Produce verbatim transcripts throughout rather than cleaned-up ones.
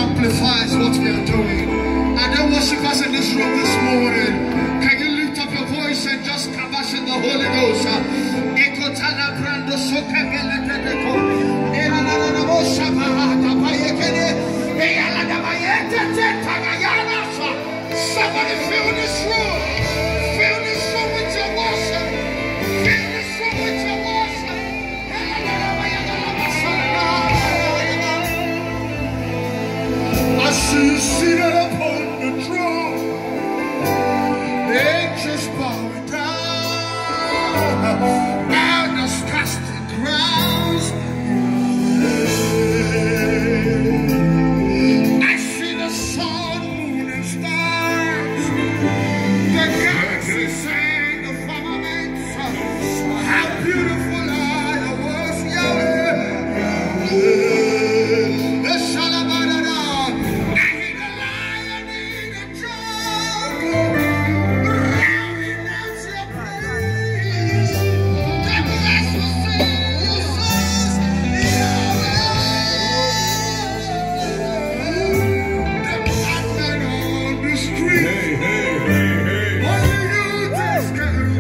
amplifies what we are doing. And then worshipers in this room this morning, can you lift up your voice and just kabash in the Holy Ghost? Somebody fill this room. Fill this room with your worship. Fill this room with your worship. I see you seated upon the throne. The angels bowing down. Elders casting crowns. I see the sun, moon, and stars. The galaxies and the firmaments. How beautiful are your words, Yahweh. The Shalabadada. I hear the lion in the jungle, rounding out your praise. The blessed will sing Jesus, Yahweh. The black man on the street. Hey, hey, hey, hey. What do you just can't do?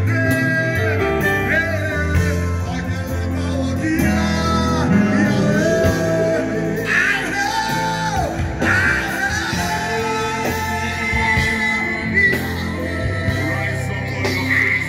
I can never deal. Yahweh. I know, I Rise up on your feet.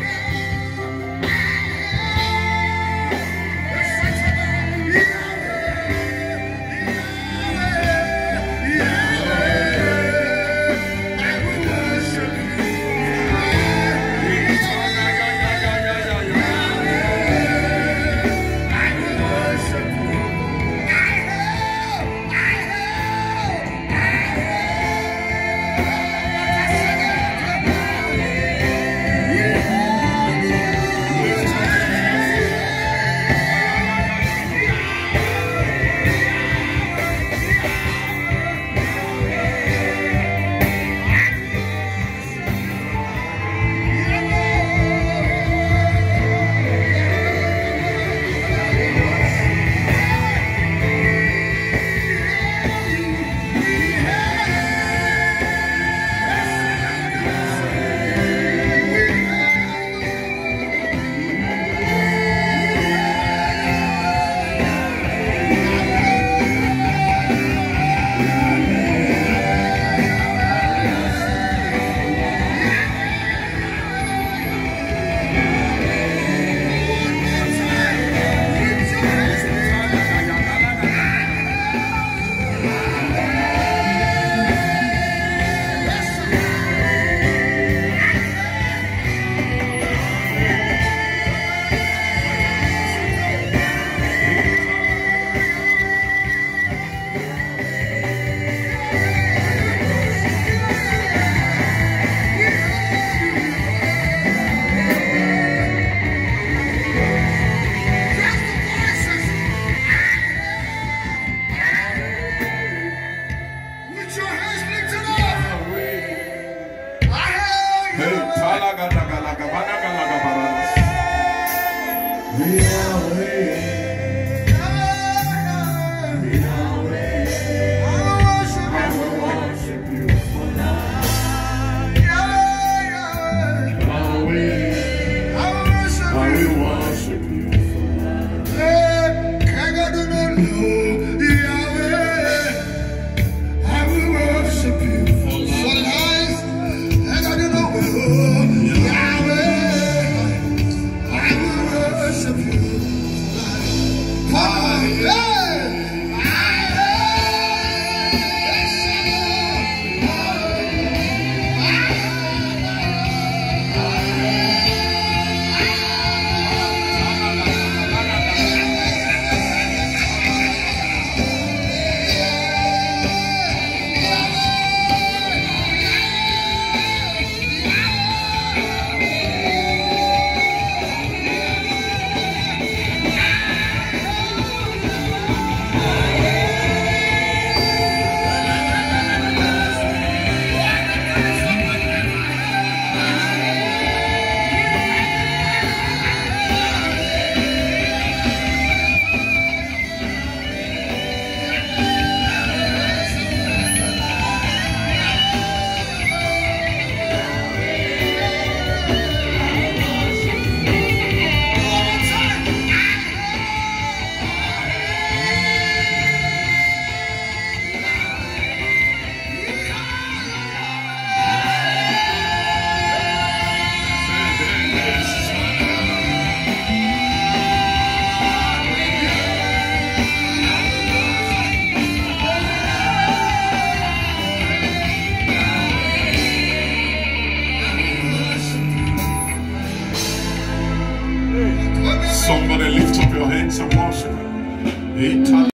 with your hands lifted up. I Hey, hail you. talagalagalagalagabaranas. I will worship you. Yahweh, I will worship you. I will worship you for life. I don't know. Somebody lift up your hands and worship Him.